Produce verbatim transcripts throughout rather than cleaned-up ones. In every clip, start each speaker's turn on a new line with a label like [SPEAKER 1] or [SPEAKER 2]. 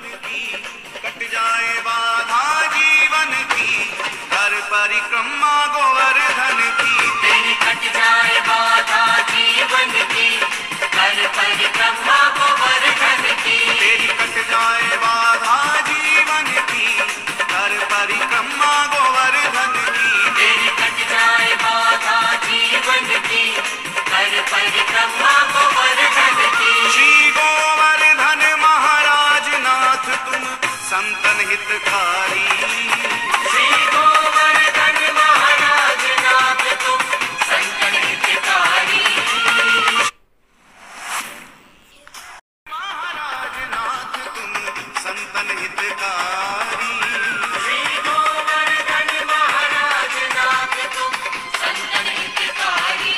[SPEAKER 1] की, कट जाए बाधा जीवन की, कर परिक्रमा गोवर्धन की।
[SPEAKER 2] तेरी कट जाए बाधा जीवन की, कर परिक्रमा गोवर्धन की।
[SPEAKER 1] तेरी कट जाए बाधा जीवन की, कर परिक्रमा गोवर्धन की।
[SPEAKER 2] तेरी कट जाए बाधा जीवन की, कर परिक्रमा गोवर्धन की।
[SPEAKER 1] श्री गोवर्धन महाराज नाथ तुम संतन हितकारी।
[SPEAKER 2] श्री गोवर्धन महाराज नाथ तुम संतन हितकारी।
[SPEAKER 1] महाराज नाथ तुम संतन हितकारी।
[SPEAKER 2] श्री गोवर्धन महाराज नाथ तुम संतन हितकारी।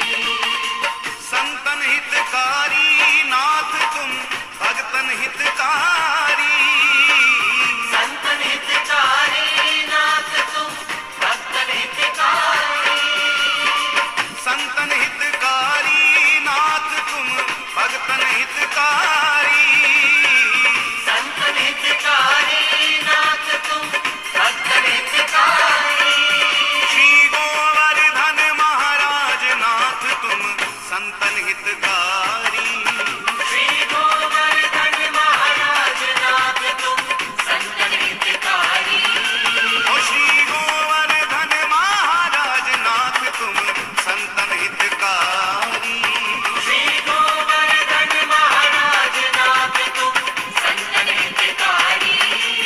[SPEAKER 1] संतन हितकारी नाथ तुम भगतन हितकारी।
[SPEAKER 2] संतन हितकारी नाथ तुम भक्तन हितकारी।
[SPEAKER 1] संतन हितकारी नाथ तुम भगतन हितकारी।
[SPEAKER 2] संतन हितकारी नाथ तुम भक्तन हितकारी।
[SPEAKER 1] श्री गोवर्धन महाराज नाथ तुम संतन हितकारी।
[SPEAKER 2] श्री गोवर्धन महाराज नाथ तुम संतन हितकारी।
[SPEAKER 1] ओ श्री गोवर्धन महाराज नाथ तुम संतन हितकारी।
[SPEAKER 2] श्री गोवर्धन महाराज नाथ तुम संतन हितकारी।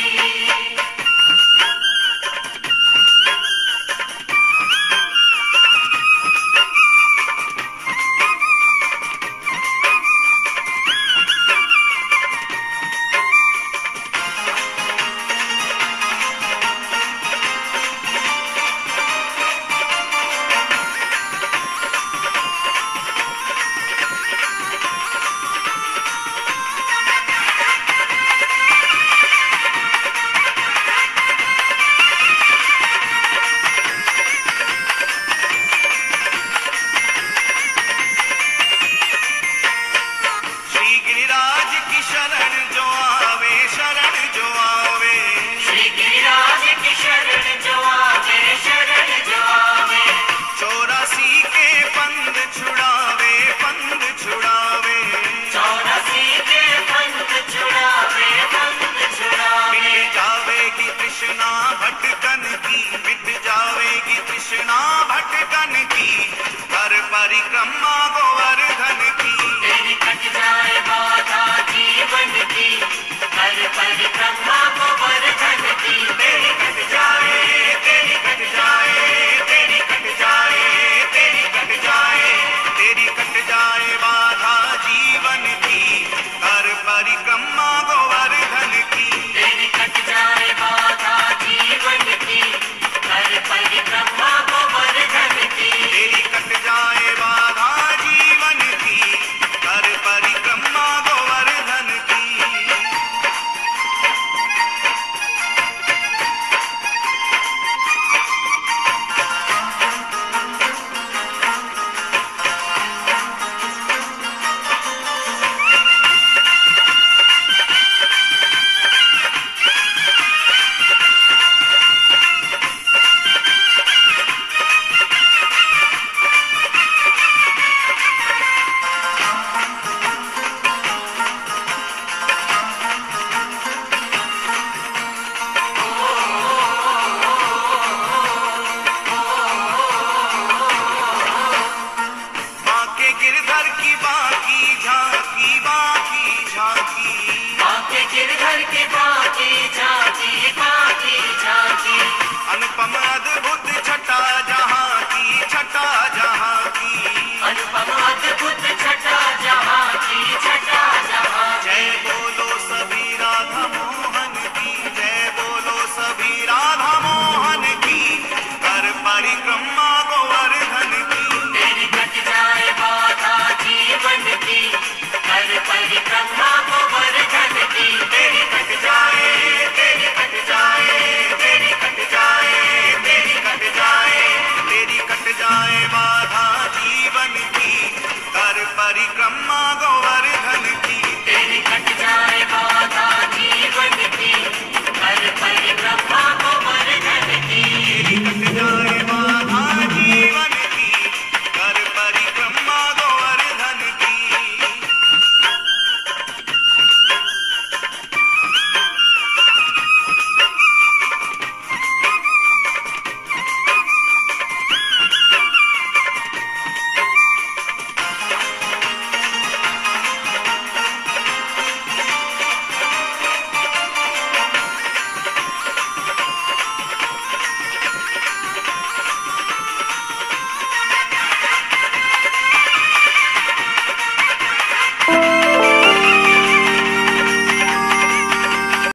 [SPEAKER 1] श्री गिरिराज की शरण जो आवे, शरण जो आवे।
[SPEAKER 2] श्री गिरिराज की शरण जो आवे, शरण जो आवे।
[SPEAKER 1] चौरासी के पंद छुड़ावे, पंद छुड़ावे।
[SPEAKER 2] चौरासी के पंथ छुड़ावे, पंथ छुड़ावे।
[SPEAKER 1] मिट जावेगी तृष्णा भटकन की, मिट जावेगी तृष्णा भटकन की, कर परिक्रमा गोवर्धन की।
[SPEAKER 2] तेरी कट जाए बाधा जीवन की, कर परिक्रमा गोवर्धन की।
[SPEAKER 1] तेरी कट जाए, तेरी कट जाए, तेरी कट जाए, तेरी कट जाए, तेरी कट जाए बाधा जीवन की, कर परिक्रमा गोवर्धन की।
[SPEAKER 2] तेरी कट जाए बाधा जीवन की, कर परिक्रमा गोवर्धन की।
[SPEAKER 1] तेरी कट जाए बाधा जीवन की, कर परिक्रमा गोवर्धन की। बांके गिरधर की बाकी झांकी, बाकी झांकी।
[SPEAKER 2] बाके गिरधर की बाकी झांकी,